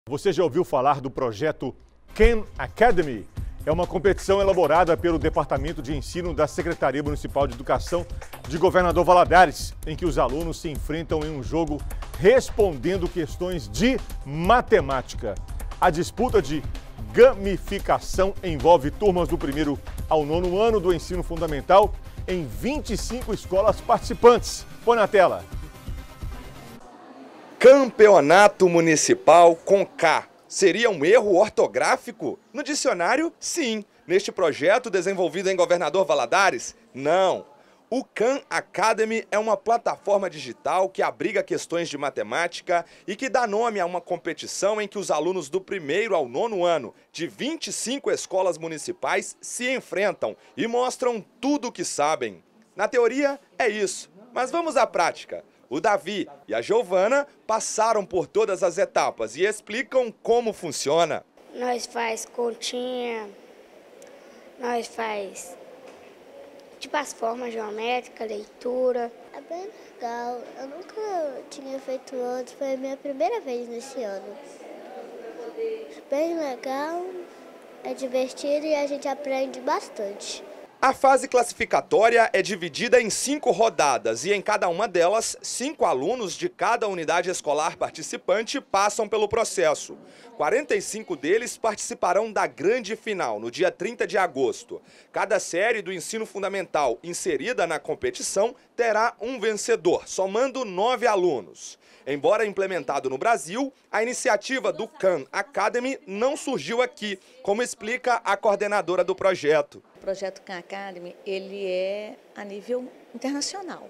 Você já ouviu falar do projeto Khan Academy? É uma competição elaborada pelo Departamento de Ensino da Secretaria Municipal de Educação de Governador Valadares, em que os alunos se enfrentam em um jogo respondendo questões de matemática. A disputa de gamificação envolve turmas do 1º ao 9º ano do ensino fundamental em 25 escolas participantes. Põe na tela. Campeonato Municipal com K. Seria um erro ortográfico? No dicionário, sim. Neste projeto desenvolvido em Governador Valadares, não. O Khan Academy é uma plataforma digital que abriga questões de matemática e que dá nome a uma competição em que os alunos do 1º ao 9º ano de 25 escolas municipais se enfrentam e mostram tudo o que sabem. Na teoria, é isso. Mas vamos à prática. O Davi e a Giovana passaram por todas as etapas e explicam como funciona. Nós faz continha, nós faz tipo as formas geométricas, leitura. É bem legal, eu nunca tinha feito antes, foi a minha primeira vez nesse ano. Bem legal, é divertido e a gente aprende bastante. A fase classificatória é dividida em 5 rodadas e em cada uma delas, 5 alunos de cada unidade escolar participante passam pelo processo. 45 deles participarão da grande final, no dia 30 de agosto. Cada série do ensino fundamental inserida na competição terá um vencedor, somando 9 alunos. Embora implementado no Brasil, a iniciativa do Khan Academy não surgiu aqui, como explica a coordenadora do projeto. O projeto Khan Academy, ele é a nível internacional.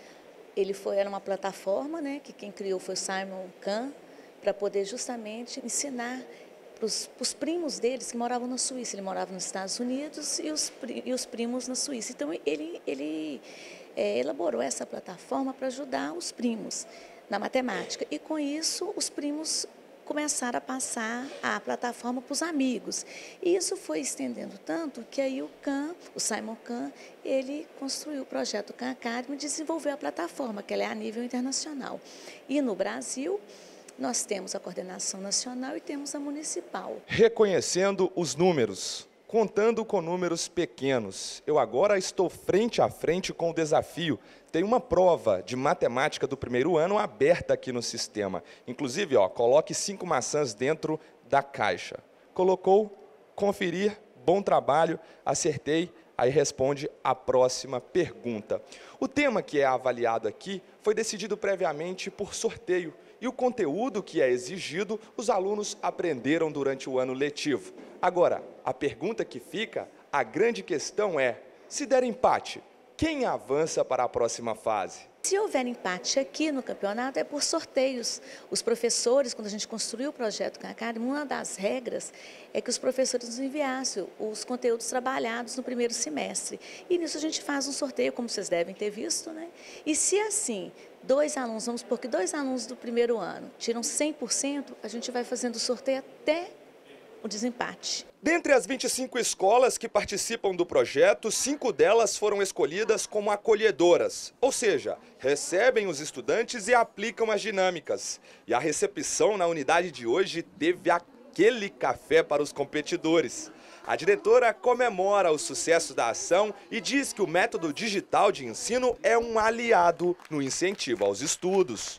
Era uma plataforma, né, que quem criou foi o Simon Khan, para poder justamente ensinar para os primos deles que moravam na Suíça. Ele morava nos Estados Unidos e os primos na Suíça. Então, ele elaborou essa plataforma para ajudar os primos na matemática. E, com isso, os primos começaram a passar a plataforma para os amigos. E isso foi estendendo tanto que aí o Simon Khan, ele construiu o projeto Khan Academy e desenvolveu a plataforma, que ela é a nível internacional. E no Brasil, nós temos a coordenação nacional e temos a municipal. Reconhecendo os números, contando com números pequenos, eu agora estou frente a frente com o desafio. Tem uma prova de matemática do 1º ano aberta aqui no sistema. Inclusive, coloque 5 maçãs dentro da caixa. Colocou, conferir, bom trabalho, acertei, aí responde a próxima pergunta. O tema que é avaliado aqui foi decidido previamente por sorteio. E o conteúdo que é exigido, os alunos aprenderam durante o ano letivo. Agora, a pergunta que fica, a grande questão é, se der empate, quem avança para a próxima fase? Se houver empate aqui no campeonato, é por sorteios. Os professores, quando a gente construiu o projeto Khan Academy, uma das regras é que os professores nos enviassem os conteúdos trabalhados no 1º semestre. E nisso a gente faz um sorteio, como vocês devem ter visto, né? E se assim, 2 alunos, vamos supor que 2 alunos do 1º ano tiram 100%, a gente vai fazendo o sorteio até o desempate. Dentre as 25 escolas que participam do projeto, 5 delas foram escolhidas como acolhedoras, ou seja, recebem os estudantes e aplicam as dinâmicas. E a recepção na unidade de hoje teve aquele café para os competidores. A diretora comemora o sucesso da ação e diz que o método digital de ensino é um aliado no incentivo aos estudos.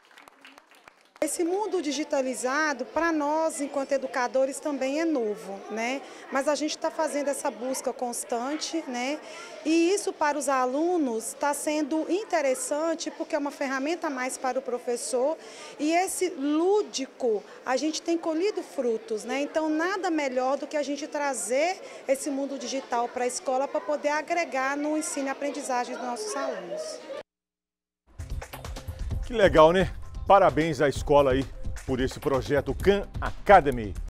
Esse mundo digitalizado, para nós, enquanto educadores, também é novo, né? Mas a gente está fazendo essa busca constante, né? E isso para os alunos está sendo interessante porque é uma ferramenta a mais para o professor e esse lúdico, a gente tem colhido frutos, né? Então, nada melhor do que a gente trazer esse mundo digital para a escola para poder agregar no ensino e aprendizagem dos nossos alunos. Que legal, né? Parabéns à escola aí por esse projeto Khan Academy.